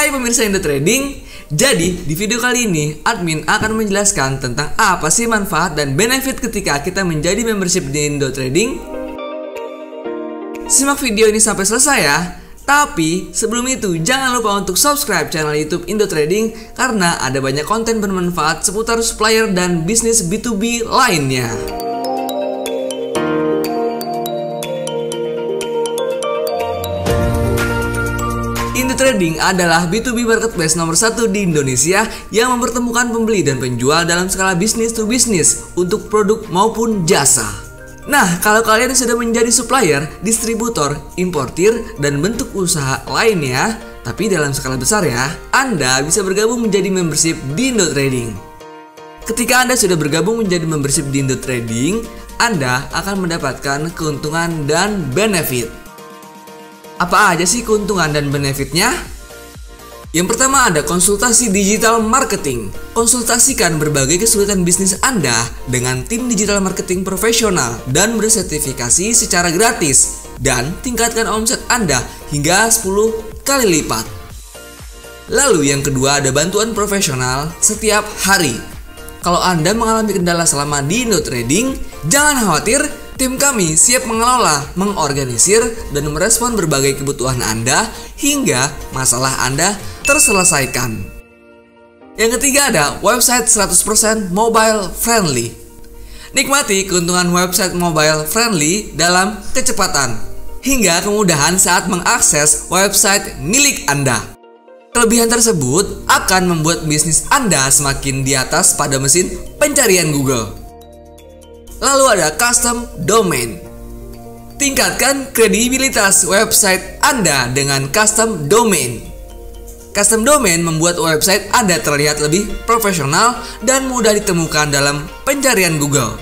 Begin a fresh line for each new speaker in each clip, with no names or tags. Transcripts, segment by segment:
Hai pemirsa Indo Trading. Jadi di video kali ini admin akan menjelaskan tentang apa sih manfaat dan benefit ketika kita menjadi membership di Indo Trading. Simak video ini sampai selesai ya. Tapi sebelum itu jangan lupa untuk subscribe channel YouTube Indo Trading karena ada banyak konten bermanfaat seputar supplier dan bisnis B2B lainnya. Indo Trading adalah B2B marketplace nomor 1 di Indonesia yang mempertemukan pembeli dan penjual dalam skala bisnis to bisnis untuk produk maupun jasa. Nah, kalau kalian sudah menjadi supplier, distributor, importir, dan bentuk usaha lainnya, tapi dalam skala besar ya, Anda bisa bergabung menjadi membership di Indo Trading. Ketika Anda sudah bergabung menjadi membership di Indo Trading, Anda akan mendapatkan keuntungan dan benefit. Apa aja sih keuntungan dan benefitnya? Yang pertama ada konsultasi digital marketing. Konsultasikan berbagai kesulitan bisnis Anda dengan tim digital marketing profesional dan bersertifikasi secara gratis. Dan tingkatkan omset Anda hingga 10 kali lipat. Lalu yang kedua ada bantuan profesional setiap hari. Kalau Anda mengalami kendala selama di Indo Trading, jangan khawatir. Tim kami siap mengelola, mengorganisir, dan merespon berbagai kebutuhan Anda hingga masalah Anda terselesaikan. Yang ketiga ada website 100% mobile friendly. Nikmati keuntungan website mobile friendly dalam kecepatan hingga kemudahan saat mengakses website milik Anda. Kelebihan tersebut akan membuat bisnis Anda semakin di atas pada mesin pencarian Google. Lalu ada custom domain. Tingkatkan kredibilitas website Anda dengan custom domain. Custom domain membuat website Anda terlihat lebih profesional dan mudah ditemukan dalam pencarian Google.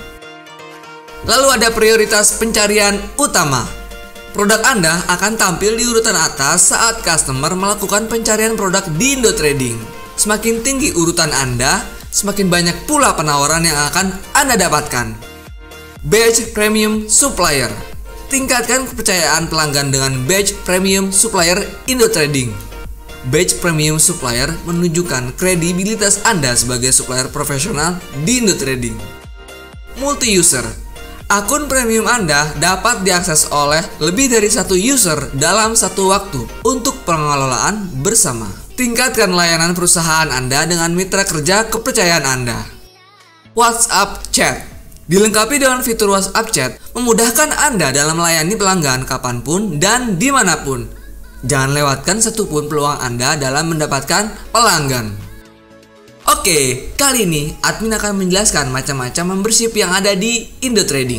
Lalu ada prioritas pencarian utama. Produk Anda akan tampil di urutan atas saat customer melakukan pencarian produk di Indo Trading. Semakin tinggi urutan Anda, semakin banyak pula penawaran yang akan Anda dapatkan. Badge Premium Supplier. Tingkatkan kepercayaan pelanggan dengan Badge Premium Supplier Indo Trading. Badge Premium Supplier menunjukkan kredibilitas Anda sebagai supplier profesional di Indo Trading. Multi-user. Akun premium Anda dapat diakses oleh lebih dari satu user dalam satu waktu untuk pengelolaan bersama. Tingkatkan layanan perusahaan Anda dengan mitra kerja kepercayaan Anda. WhatsApp Chat. Dilengkapi dengan fitur WhatsApp Chat, memudahkan Anda dalam melayani pelanggan kapanpun dan dimanapun. Jangan lewatkan satupun peluang Anda dalam mendapatkan pelanggan. Oke, kali ini admin akan menjelaskan macam-macam membership yang ada di Indo Trading.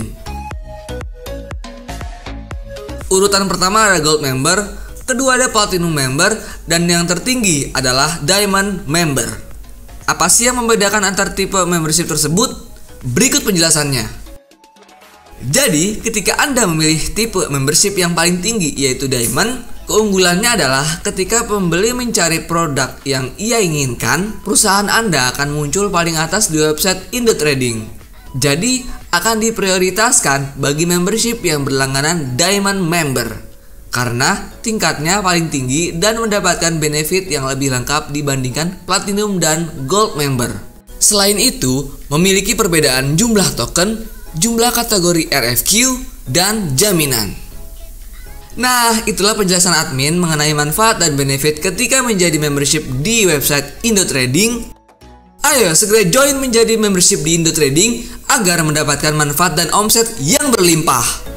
Urutan pertama ada Gold Member, kedua ada Platinum Member, dan yang tertinggi adalah Diamond Member. Apa sih yang membedakan antar tipe membership tersebut? Berikut penjelasannya. Jadi, ketika Anda memilih tipe membership yang paling tinggi yaitu Diamond, keunggulannya adalah ketika pembeli mencari produk yang ia inginkan, perusahaan Anda akan muncul paling atas di website Indo Trading. Jadi, akan diprioritaskan bagi membership yang berlangganan Diamond Member karena tingkatnya paling tinggi dan mendapatkan benefit yang lebih lengkap dibandingkan Platinum dan Gold Member. Selain itu, memiliki perbedaan jumlah token, jumlah kategori RFQ, dan jaminan. Nah, itulah penjelasan admin mengenai manfaat dan benefit ketika menjadi membership di website Indo Trading. Ayo segera join menjadi membership di Indo Trading agar mendapatkan manfaat dan omset yang berlimpah.